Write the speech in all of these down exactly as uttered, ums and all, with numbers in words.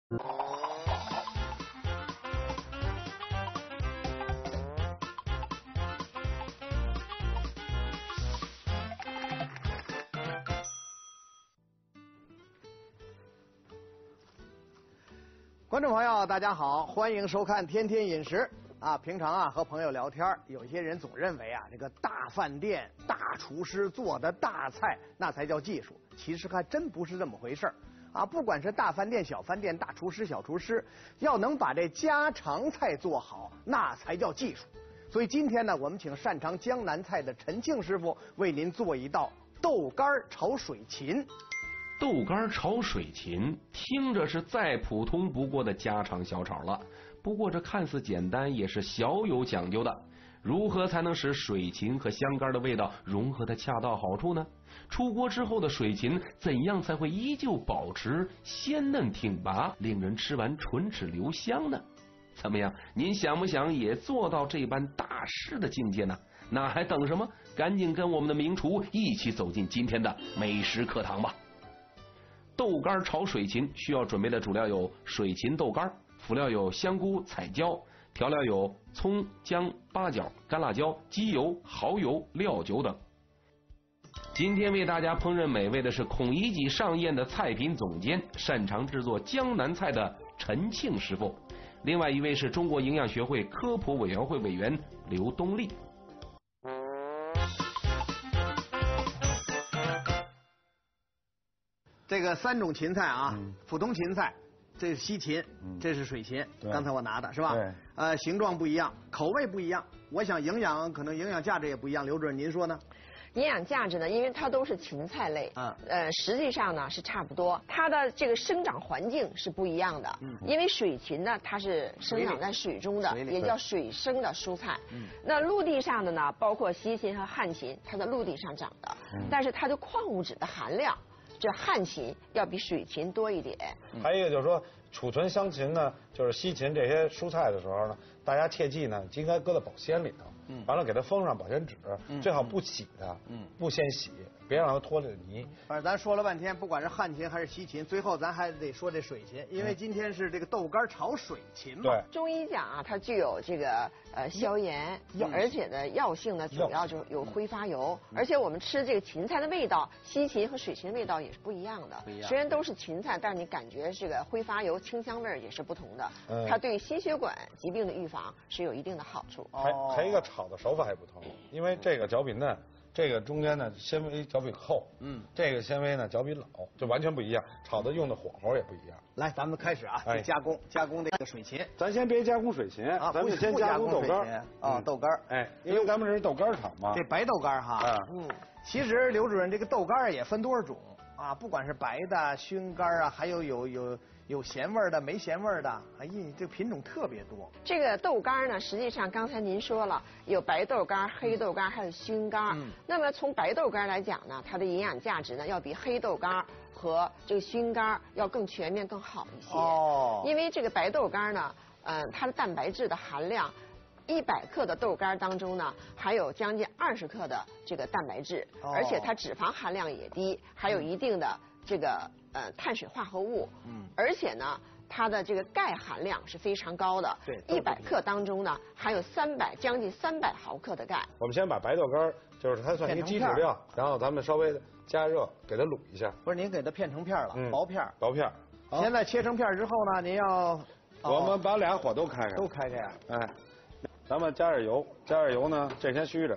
观众朋友，大家好，欢迎收看《天天饮食》啊。平常啊和朋友聊天，有些人总认为啊，这个大饭店大厨师做的大菜那才叫技术，其实还真不是这么回事儿啊。不管是大饭店、小饭店，大厨师、小厨师，要能把这家常菜做好，那才叫技术。所以今天呢，我们请擅长江南菜的陈庆师傅为您做一道豆干炒水芹。 豆干炒水芹听着是再普通不过的家常小炒了，不过这看似简单，也是小有讲究的。如何才能使水芹和香干的味道融合的恰到好处呢？出锅之后的水芹怎样才会依旧保持鲜嫩挺拔，令人吃完唇齿留香呢？怎么样，您想不想也做到这般大师的境界呢？那还等什么？赶紧跟我们的名厨一起走进今天的美食课堂吧。豆干炒水芹需要准备的主料有水芹豆干，辅料有香菇、彩椒，调料有葱、姜、八角、干辣椒、鸡油、蚝油、料酒等。今天为大家烹饪美味的是孔乙己上宴的菜品总监，擅长制作江南菜的陈庆师傅，另外一位是中国营养学会科普委员会委员刘东丽。 这个三种芹菜啊，嗯、普通芹菜，这是西芹，嗯、这是水芹。刚才我拿的是吧？对。呃，形状不一样，口味不一样，我想营养可能营养价值也不一样。刘主任，您说呢？ 营养价值呢，因为它都是芹菜类，嗯，呃，实际上呢是差不多，它的这个生长环境是不一样的。嗯。因为水芹呢，它是生长在水中的，也叫水生的蔬菜。嗯。那陆地上的呢，包括西芹和旱芹，它在陆地上长的，嗯、但是它的矿物质的含量，这旱芹要比水芹多一点。 还有一个就是说，储存香芹呢，就是西芹这些蔬菜的时候呢，大家切记呢，应该搁在保鲜里头，嗯，完了给它封上保鲜纸，嗯、最好不洗它，嗯，不先洗，别让它脱了泥。 反正咱说了半天，不管是旱芹还是西芹，最后咱还得说这水芹，因为今天是这个豆干炒水芹嘛。 对。 中医讲啊，它具有这个呃消炎，而且呢药性呢主要就有挥发油，嗯、而且我们吃这个芹菜的味道，西芹和水芹的味道也是不一样的。不一样。虽然都是芹菜，但是你感觉这个挥发油清香味也是不同的。嗯。它对心血管疾病的预防是有一定的好处。 还还一个炒的手法还不同，因为这个嚼比嫩，这个中间呢纤维嚼比厚，嗯，这个纤维呢嚼比老，就完全不一样。炒的用的火候也不一样。 来，咱们开始啊，哎、加工加工这个水芹。 咱先别加工水芹啊，咱们先加工豆干啊，嗯、豆干。 哎，因为咱们这是豆干厂嘛。 这白豆干哈，啊、嗯，其实刘主任这个豆干也分多少种啊，不管是白的、熏干啊，还有有有。有咸味的，没咸味的，哎呀，这品种特别多。 这个豆干呢，实际上刚才您说了，有白豆干、黑豆干，还有熏干。嗯。那么从白豆干来讲呢，它的营养价值呢，要比黑豆干和这个熏干要更全面、更好一些。哦。因为这个白豆干呢，嗯、呃，它的蛋白质的含量，一百克的豆干当中呢，还有将近二十克的这个蛋白质，哦、而且它脂肪含量也低，还有一定的这个。呃，碳水化合物，嗯，而且呢，它的这个钙含量是非常高的，对，一百克当中呢，含有三百将近三百毫克的钙。 我们先把白豆干，就是它算一个基础料，然后咱们稍微加热给它卤一下。 不是，您给它片成片了，嗯、薄片， 薄片。 现在切成片之后呢，您要， 我们把俩火都开开， 都开开呀。 哎，咱们加点油，加点油呢，这先虚着，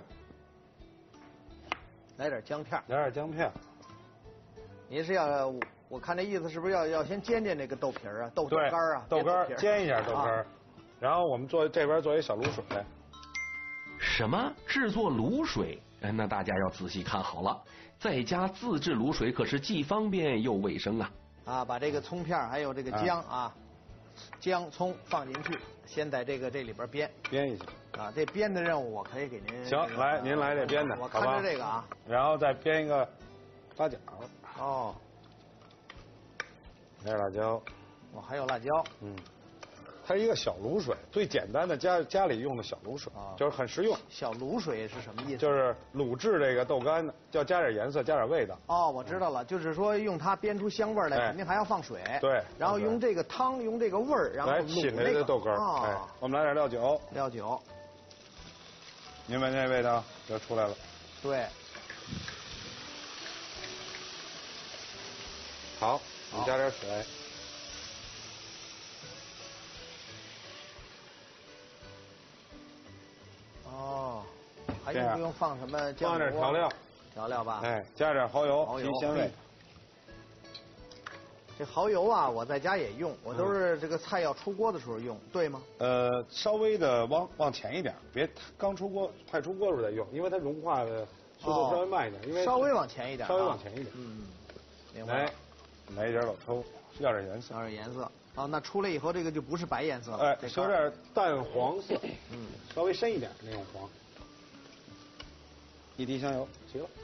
来点姜片， 来点姜片。 您是要？我看这意思是不是要要先煎煎这个豆皮儿啊，豆豆干啊， 豆干煎一下豆干，啊、然后我们做这边做一小卤水。 什么制作卤水？那大家要仔细看好了，在家自制卤水可是既方便又卫生啊！ 啊，把这个葱片还有这个姜啊，啊姜葱放进去，先在这个这里边煸煸一下。 啊，这煸的任务我可以给您。 行，来您来这煸的， 我看着这个啊， 然后再煸一个八角。哦。来点辣椒， 哦，还有辣椒，嗯， 它是一个小卤水，最简单的家家里用的小卤水，啊、就是很实用。 小卤水是什么意思？ 就是卤制这个豆干的，要加点颜色，加点味道。 哦，我知道了，就是说用它煸出香味儿来， 哎、 肯定还要放水。 对。 然后用这个汤，用这个味儿，然后卤那个豆干。哦、哎，我们来点料酒。 料酒。 您闻这味道就出来了。 对。 好，我们加点水。 哦，还用不用放什么酱油？ 放点调料， 调料吧。 哎，加点蚝油，提鲜味。 这蚝油啊，我在家也用，我都是这个菜要出锅的时候用，对吗？ 呃，稍微的往往前一点，别刚出锅、快出锅的时候再用，因为它融化的速度稍微慢一点。因为稍微往前一点， 稍微往前一点。 嗯，明白。 来，来一点老抽，要点颜色。 要点颜色。哦，那出来以后这个就不是白颜色了， 哎，有点淡黄色，嗯，稍微深一点那种黄。一滴香油，行了。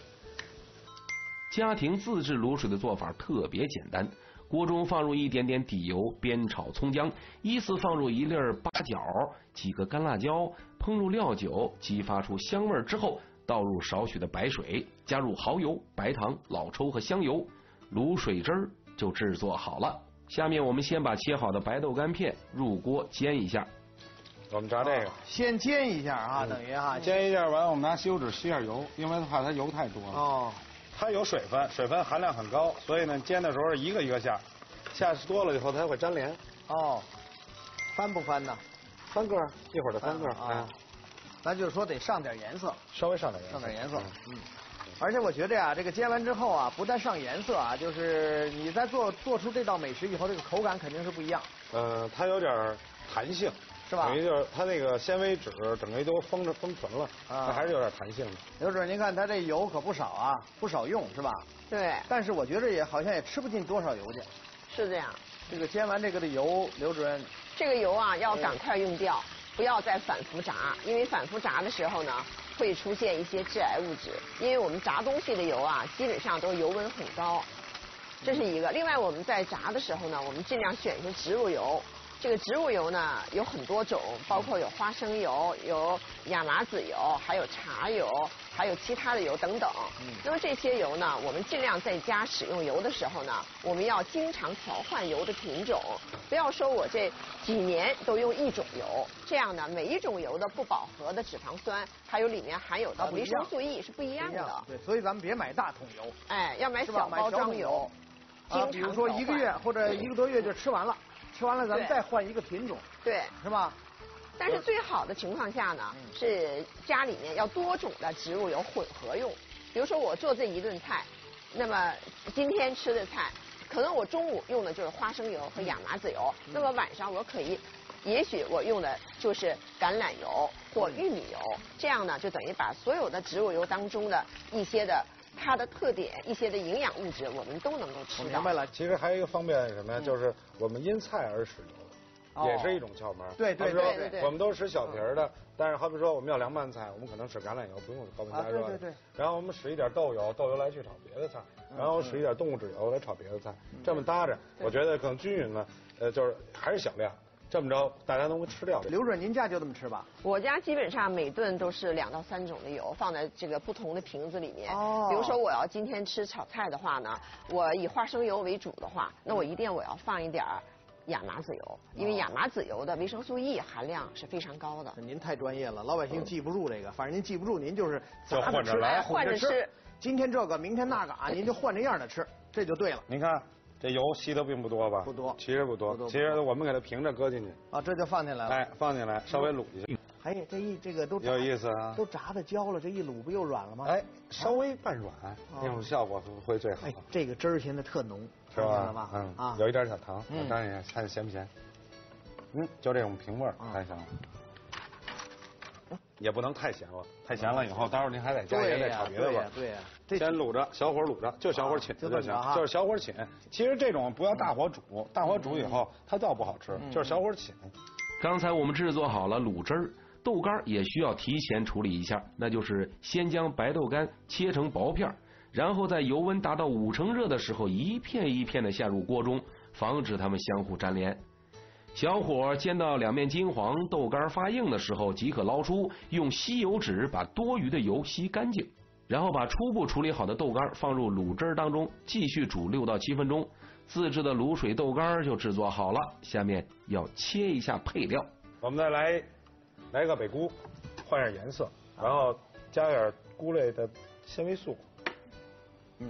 家庭自制卤水的做法特别简单，锅中放入一点点底油，煸炒葱姜，依次放入一粒八角、几个干辣椒，烹入料酒，激发出香味之后，倒入少许的白水，加入蚝油、白糖、老抽和香油，卤水汁儿就制作好了。下面我们先把切好的白豆干片入锅煎一下。 我们炸这个， 先煎一下啊，等于哈， 煎一下完，我们拿吸油纸吸下油，因为怕它油太多了。哦。它有水分，水分含量很高，所以呢，煎的时候一个一个下，下多了以后它会粘连。 哦，翻不翻呢？ 翻个，一会儿再翻个啊。 咱就是说得上点颜色， 稍微上点颜色， 上点颜色。嗯。而且我觉得呀，这个煎完之后啊，不但上颜色啊，就是你在做做出这道美食以后，这个口感肯定是不一样。 呃，它有点弹性。 是吧？ 等于就是它那个纤维质整个都封着封存了，啊，它还是有点弹性的。 刘主任，您看它这油可不少啊，不少用是吧？ 对。 但是我觉得也好像也吃不进多少油去。 是这样。 这个煎完这个的油，刘主任。 这个油啊，要赶快用掉，不要再反复炸，因为反复炸的时候呢，会出现一些致癌物质。因为我们炸东西的油啊，基本上都油温很高，这是一个。另外我们在炸的时候呢，我们尽量选一些植物油。这个植物油呢有很多种，包括有花生油、有亚麻籽油，还有茶油，还有其他的油等等。嗯、那么这些油呢，我们尽量在家使用油的时候呢，我们要经常调换油的品种，不要说我这几年都用一种油，这样呢，每一种油的不饱和的脂肪酸，还有里面含有的维生素 E 是不一样的。 对，所以咱们别买大桶油， 哎，要买小包装油， 啊，比如说一个月或者一个多月就吃完了。吃完了，咱们再换一个品种， 对， 是吧？ 但是最好的情况下呢，嗯、是家里面要多种的植物油混合用。比如说我做这一顿菜，那么今天吃的菜，可能我中午用的就是花生油和亚麻籽油，嗯、那么晚上我可以，也许我用的就是橄榄油或玉米油，这样呢，就等于把所有的植物油当中的一些的。它的特点，一些的营养物质，我们都能够吃到。 明白了。 其实还有一个方便是什么呀？嗯、就是我们因菜而使油，哦、也是一种窍门。 对对对对对。 我们都使小瓶儿的，但是好比说我们要凉拌菜，我们可能使橄榄油，不用高温加热。 啊、对对对。 然后我们使一点豆油，豆油来去炒别的菜，然后使一点动物脂油来炒别的菜，嗯、这么搭着，我觉得可能均匀呢，呃，就是还是小量。这么着，大家能够吃掉。 刘主任，您家就这么吃吧？ 我家基本上每顿都是两到三种的油放在这个不同的瓶子里面。 哦。 比如说我要今天吃炒菜的话呢，我以花生油为主的话，那我一定我要放一点亚麻籽油，因为亚麻籽油的维生素 E 含量是非常高的。 您太专业了，老百姓记不住这个，反正您记不住，您就是就换着来， 换着吃。 今天这个，明天那个啊，您就换着样的吃，这就对了。 您看。这油吸的并不多吧？ 不多， 其实不多。其实我们给它平着搁进去。 啊，这就放进来了。 哎，放进来，稍微卤一下。 哎，这一这个都有意思啊， 都炸的焦了，这一卤不又软了吗？ 哎，稍微半软，那种效果会最好。 哎，这个汁儿现在特浓， 是吧？嗯啊，有一点小糖，我尝一下，看咸不咸。嗯，就这种平味儿，太香了。也不能太咸了，太咸了以后，待会儿您还得加盐再炒别的味儿。 对呀， 先卤着，小火卤着，就小火煸就行，就是小火煸。其实这种不要大火煮，大火煮以后它倒不好吃，就是小火煸。 刚才我们制作好了卤汁儿，豆干也需要提前处理一下，那就是先将白豆干切成薄片，然后在油温达到五成热的时候，一片一片的下入锅中，防止它们相互粘连。 小火煎到两面金黄，豆干发硬的时候即可捞出，用吸油纸把多余的油吸干净，然后把初步处理好的豆干放入卤汁当中，继续煮六到七分钟。自制的卤水豆干就制作好了。下面要切一下配料， 我们再来来个北菇，换点颜色，然后加点菇类的纤维素。嗯。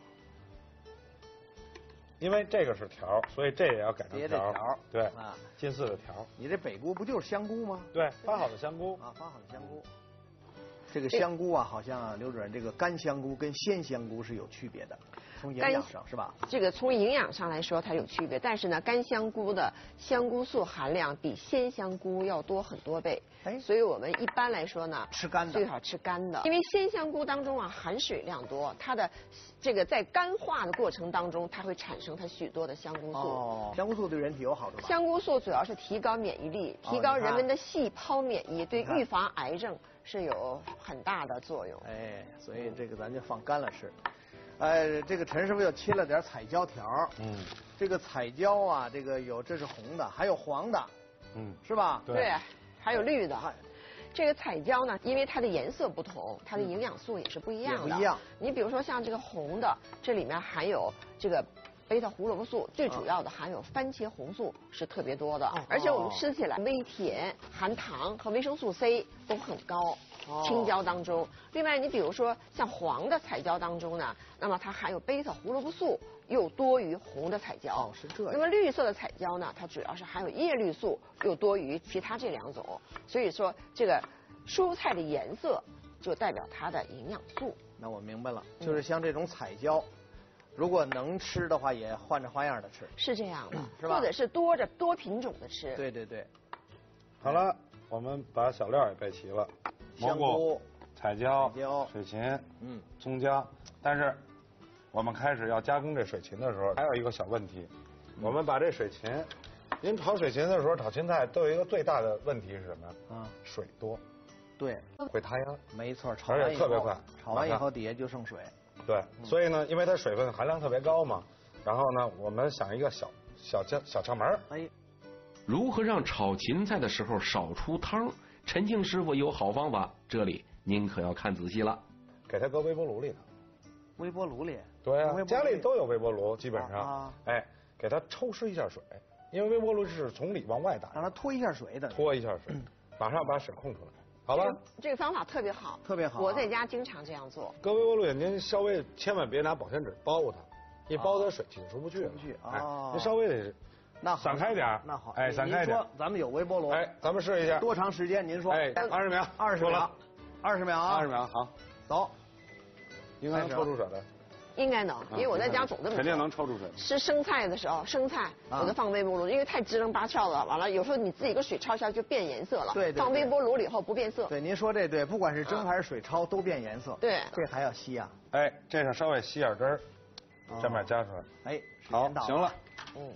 因为这个是条，所以这也要改成条。 条， 对啊，近似的条。 你这北菇不就是香菇吗？ 对，发好的香菇啊，发好的香菇。这个香菇啊，好像啊，刘主任，这个干香菇跟鲜香菇是有区别的，从营养上是吧？ 这个从营养上来说它有区别，但是呢，干香菇的香菇素含量比鲜香菇要多很多倍。哎，所以我们一般来说呢， 吃干的最好吃干的，因为鲜香菇当中啊含水量多，它的这个在干化的过程当中，它会产生它许多的香菇素。 哦，香菇素对人体有好处吧？ 香菇素主要是提高免疫力，提高人们的细胞免疫，对预防癌症是有很大的作用。 哎，所以这个咱就放干了吃。哎，这个陈师傅又切了点彩椒条。嗯，这个彩椒啊，这个有这是红的，还有黄的，嗯，是吧？ 对，还有绿的。这个彩椒呢，因为它的颜色不同，它的营养素也是不一样的。 也不一样。 你比如说像这个红的，这里面含有这个贝塔胡萝卜素，最主要的含有番茄红素是特别多的，哦、而且我们吃起来微甜、含糖和维生素 C 都很高。青椒当中，另外你比如说像黄的彩椒当中呢，那么它含有贝塔胡萝卜素又多于红的彩椒。 哦，是这样。 那么绿色的彩椒呢，它主要是含有叶绿素又多于其他这两种，所以说这个蔬菜的颜色就代表它的营养素。 那我明白了，就是像这种彩椒。如果能吃的话，也换着花样的吃。 是这样的， 是吧？ 或者是多着多品种的吃。 对对对。 好了，我们把小料也备齐了， 香菇、 彩椒、 彩椒、 水芹、嗯、葱姜。但是我们开始要加工这水芹的时候，还有一个小问题，嗯、我们把这水芹，您炒水芹的时候，炒芹菜都有一个最大的问题是什么呀？啊，水多。 对， 会塌秧。 没错，炒完而且特别快， 炒完以后底下就剩水。 对，嗯、所以呢，因为它水分含量特别高嘛，然后呢，我们想一个小小窍小窍门儿。哎， 如何让炒芹菜的时候少出汤？陈庆师傅有好方法，这里您可要看仔细了。 给它搁微波炉里头。 微波炉里？ 对啊，家里都有微波炉，基本上。啊、哎，给它抽湿一下水，因为微波炉是从里往外打， 让它脱一下水的。 脱一下水，嗯、马上把水控出来。好吧、 这个，这个方法特别好， 特别好、啊。 我在家经常这样做。 搁微波炉里，您稍微千万别拿保鲜纸包它，一包它水气就出不去了。 出不去啊！ 哎、您稍微得那散开点。 那好， 哎，散开点。 咱们有微波炉， 哎，咱们试一下。 多长时间？您说。 哎，二十秒， 二十秒，二十秒啊！ 二十秒，好， 走。 应该能抽出水来。 应该能，因为我在家总这么做。 肯定能抽出水。 吃生菜的时候，生菜我就放微波炉，因为太支棱八翘了。完了，有时候你自己个水焯一下就变颜色了。 对对。 放微波炉里以后不变色。 对，您说这对，不管是蒸还是水焯都变颜色。 对。 这还要吸啊？ 哎，这上稍微吸点汁儿，这面加出来。 哎， 好，行了。 嗯。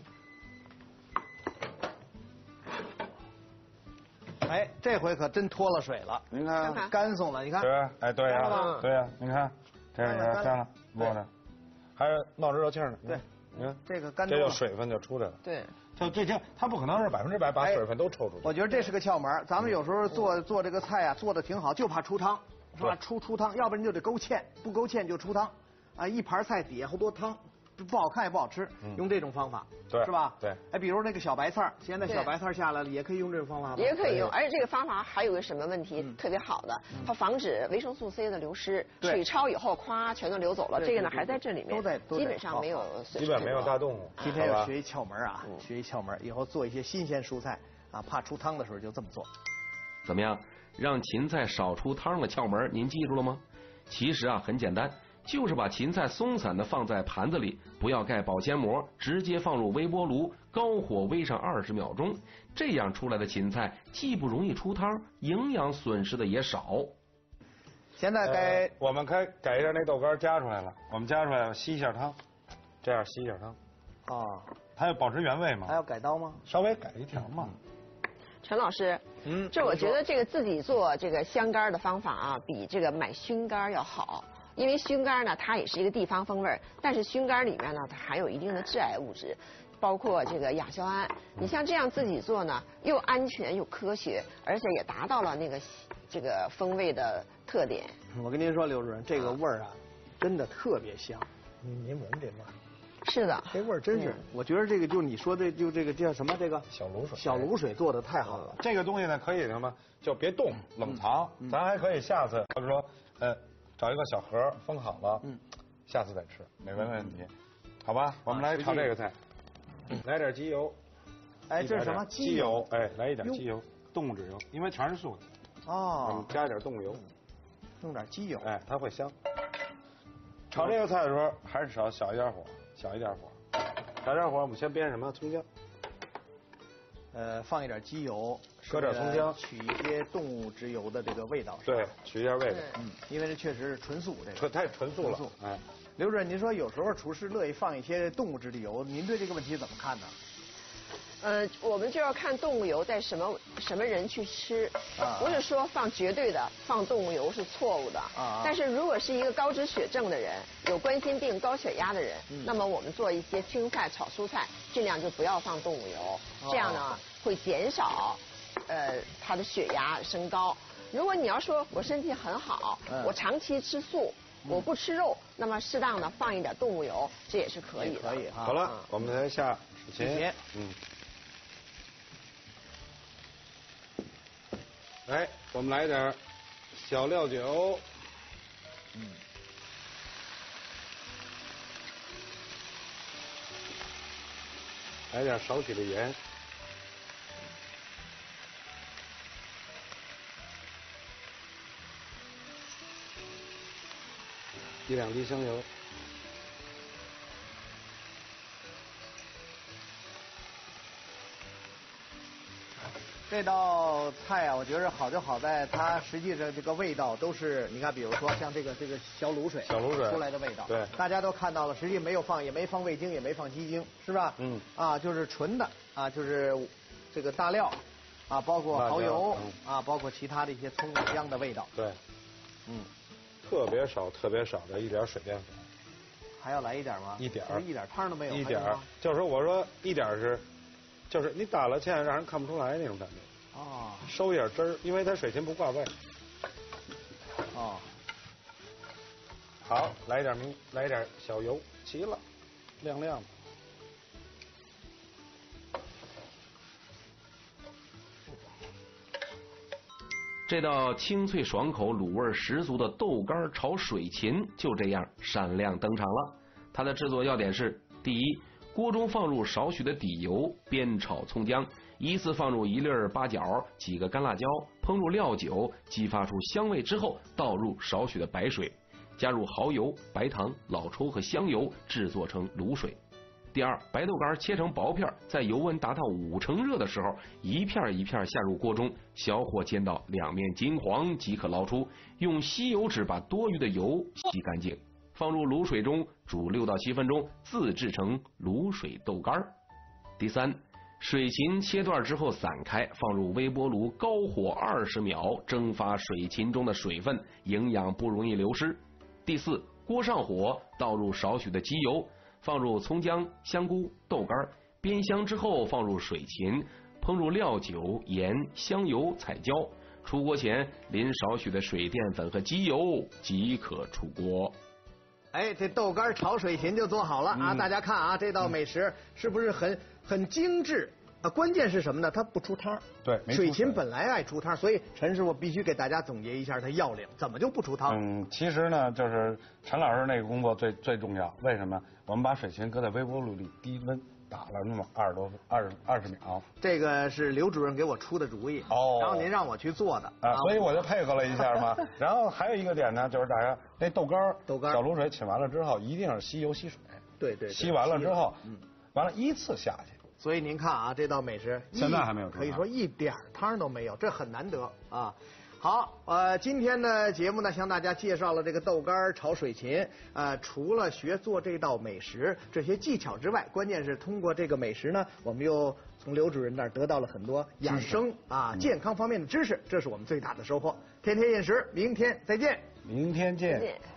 哎，这回可真脱了水了。 您看， 干松了，你看。 对，哎，对呀，对呀，您看，这也干了，摸着，还是冒着热气呢。 对， 你看这个干， 这就水分就出来了。 对， 就这些，它不可能是百分之百把水分都抽出去。 我觉得这是个窍门，咱们有时候做做这个菜啊，做的挺好，就怕出汤，是吧？出出汤，要不然就得勾芡，不勾芡就出汤，啊，一盘菜底下好多汤。不好看也不好吃，嗯、用这种方法， 对， 是吧？ 对， 哎，比如那个小白菜，现在小白菜下来了，也可以用这种方法吗？ 也可以用，而且这个方法还有个什么问题、嗯、特别好的，它防止维生素 C 的流失，水焯以后咵全都流走了，这个呢还在这里面， 都在， 基本上没有， 基本没有大动物。 今天要学一窍门啊，嗯、学一窍门，以后做一些新鲜蔬菜啊，怕出汤的时候就这么做。 怎么样，让芹菜少出汤的窍门您记住了吗？其实啊很简单。就是把芹菜松散的放在盘子里，不要盖保鲜膜，直接放入微波炉，高火煨上二十秒钟，这样出来的芹菜既不容易出汤，营养损失的也少。 现在该、 呃、我们该改一下那豆干加出来了，我们加出来吸一下汤，这样吸一下汤。 哦， 它要保持原味嘛？ 还要改刀吗？ 稍微改一条嘛。 陈老师，嗯，这我觉得这个自己做这个香干的方法啊，比这个买熏干要好。因为熏干呢，它也是一个地方风味儿，但是熏干里面呢，它含有一定的致癌物质， 包括这个亚硝胺。你像这样自己做呢，又安全又科学，而且也达到了那个这个风味的特点。 我跟您说，刘主任，这个味儿啊，真的特别香。您您闻这味儿。 是的， 这味儿真是，嗯、我觉得这个就你说的就这个叫什么这个小卤水， 小卤水做的太好了。 这个东西呢，可以什么就别冻冷藏，嗯、咱还可以下次或者说呃找一个小盒封好了，嗯，下次再吃没问问题，好吧？我们来炒这个菜，嗯、来点鸡油， 哎，这是什么鸡油？哎，来一点鸡油，动物脂油，因为全是素的。哦，我们加一点动物油， 弄点鸡油， 哎，它会香。炒这个菜的时候还是少小一点火。小一点火，小一点火，我们先煸什么？葱姜。 呃，放一点鸡油， 搁点葱姜， 取一些动物脂油的这个味道。 对，取一下味道。 嗯，因为这确实是纯素，这个纯太纯素了。哎， 刘主任，您说有时候厨师乐意放一些动物脂的油，您对这个问题怎么看呢？ 呃，我们就要看动物油在什么什么人去吃，啊、不是说放绝对的放动物油是错误的。啊、但是如果是一个高脂血症的人，有冠心病、高血压的人，嗯、那么我们做一些青菜、炒蔬菜，尽量就不要放动物油，哦、这样呢会减少呃他的血压升高。如果你要说我身体很好，嗯、我长期吃素。我不吃肉，那么适当的放一点动物油，这也是可以的。 可以哈。 好了，我们来下水芹。嗯。来，我们来点小料酒。嗯。来点少许的盐。一两滴香油， 这道菜啊，我觉得好就好在它实际上这个味道都是，你看，比如说像这个这个小卤水， 小卤水出来的味道， 对， 大家都看到了，实际没有放，也没放味精，也没放鸡精，是吧？嗯，啊，就是纯的啊，就是这个大料啊，包括蚝油、嗯、啊，包括其他的一些葱姜的味道， 对，嗯。特别少、特别少的一点水淀粉， 还要来一点吗？ 一点儿，一点汤都没有。 一点儿，就是说，我说一点是，就是你打了芡让人看不出来那种感觉。哦。收一点汁儿，因为它水芹不挂味。哦。好，来一点明，来一点小油，齐了，亮亮的。 这道清脆爽口、卤味十足的豆干炒水芹就这样闪亮登场了。它的制作要点是：第一，锅中放入少许的底油，煸炒葱姜，依次放入一粒八角、几个干辣椒，烹入料酒，激发出香味之后，倒入少许的白水，加入蚝油、白糖、老抽和香油，制作成卤水。第二，白豆干切成薄片，在油温达到五成热的时候，一片一片下入锅中，小火煎到两面金黄即可捞出，用吸油纸把多余的油吸干净，放入卤水中煮六到七分钟，自制成卤水豆干。第三，水芹切段之后散开，放入微波炉高火二十秒，蒸发水芹中的水分，营养不容易流失。第四，锅上火，倒入少许的鸡油，放入葱姜、香菇、豆干，煸香之后放入水芹，烹入料酒、盐、香油、彩椒。出锅前淋少许的水淀粉和鸡油即可出锅。 哎，这豆干炒水芹就做好了、嗯、啊！大家看啊，这道美食是不是很很精致啊？关键是什么呢？它不出汤。 对， 水芹本来爱出汤，所以陈师傅必须给大家总结一下它要领，怎么就不出汤？ 嗯，其实呢，就是陈老师那个工作最最重要。为什么？我们把水芹搁在微波炉里低温打了那么二十多二十二十秒。这个是刘主任给我出的主意，哦，然后您让我去做的啊，所以我就配合了一下嘛。然后还有一个点呢，就是大家那豆干豆干小卤水起完了之后，一定是吸油吸水。 对 对, 对。 吸完了之后，嗯，完了依次下去。 所以您看啊，这道美食现在还没有出汤， 可以说一点汤都没有，这很难得啊。好，呃，今天的节目呢，向大家介绍了这个豆干炒水芹。呃，除了学做这道美食这些技巧之外，关键是通过这个美食呢，我们又从刘主任那儿得到了很多养生啊、嗯、健康方面的知识，这是我们最大的收获。天天饮食，明天再见。 明天见。 再见。